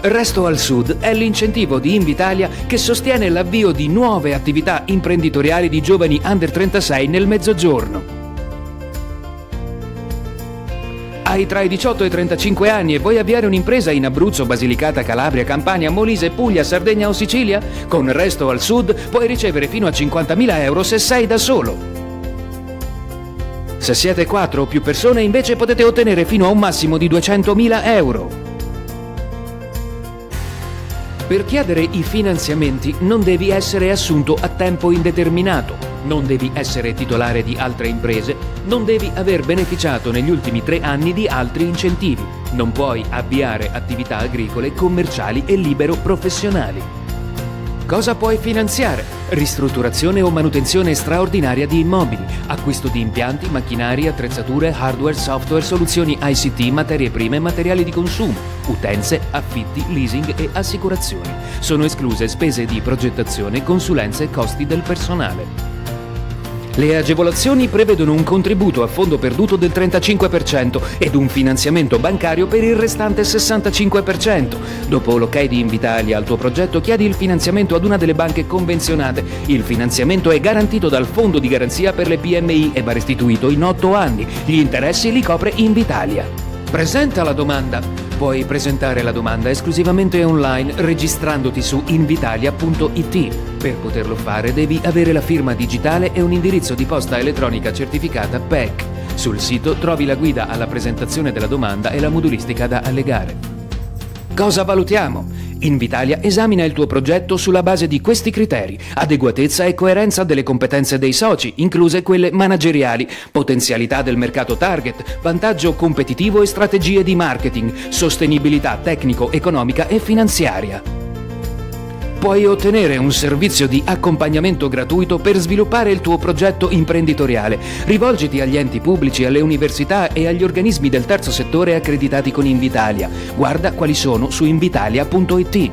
Resto al Sud è l'incentivo di Invitalia che sostiene l'avvio di nuove attività imprenditoriali di giovani under 36 nel Mezzogiorno. Hai tra i 18 e i 35 anni e vuoi avviare un'impresa in Abruzzo, Basilicata, Calabria, Campania, Molise, Puglia, Sardegna o Sicilia? Con Resto al Sud puoi ricevere fino a 50.000 euro se sei da solo. Se siete 4 o più persone invece potete ottenere fino a un massimo di 200.000 euro. Per chiedere i finanziamenti non devi essere assunto a tempo indeterminato, non devi essere titolare di altre imprese, non devi aver beneficiato negli ultimi 3 anni di altri incentivi, non puoi avviare attività agricole, commerciali e libero professionali. Cosa puoi finanziare? Ristrutturazione o manutenzione straordinaria di immobili, acquisto di impianti, macchinari, attrezzature, hardware, software, soluzioni ICT, materie prime, materiali di consumo, utenze, affitti, leasing e assicurazioni. Sono escluse spese di progettazione, consulenze e costi del personale. Le agevolazioni prevedono un contributo a fondo perduto del 35% ed un finanziamento bancario per il restante 65%. Dopo l'ok di Invitalia al tuo progetto, chiedi il finanziamento ad una delle banche convenzionate. Il finanziamento è garantito dal Fondo di Garanzia per le PMI e va restituito in 8 anni. Gli interessi li copre Invitalia. Presenta la domanda. Puoi presentare la domanda esclusivamente online registrandoti su invitalia.it. Per poterlo fare devi avere la firma digitale e un indirizzo di posta elettronica certificata PEC. Sul sito trovi la guida alla presentazione della domanda e la modulistica da allegare. Cosa valutiamo? Invitalia esamina il tuo progetto sulla base di questi criteri: adeguatezza e coerenza delle competenze dei soci, incluse quelle manageriali, potenzialità del mercato target, vantaggio competitivo e strategie di marketing, sostenibilità tecnico-economica e finanziaria. Puoi ottenere un servizio di accompagnamento gratuito per sviluppare il tuo progetto imprenditoriale. Rivolgiti agli enti pubblici, alle università e agli organismi del terzo settore accreditati con Invitalia. Guarda quali sono su invitalia.it.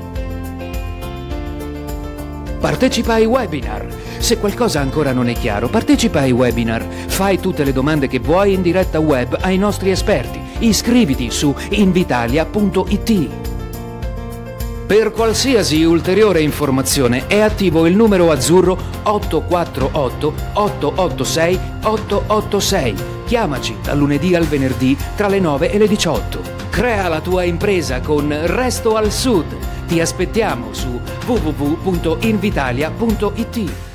Partecipa ai webinar. Se qualcosa ancora non è chiaro, partecipa ai webinar. Fai tutte le domande che vuoi in diretta web ai nostri esperti. Iscriviti su invitalia.it. Per qualsiasi ulteriore informazione è attivo il numero azzurro 848 886 886. Chiamaci dal lunedì al venerdì tra le 9 e le 18. Crea la tua impresa con Resto al Sud. Ti aspettiamo su www.invitalia.it.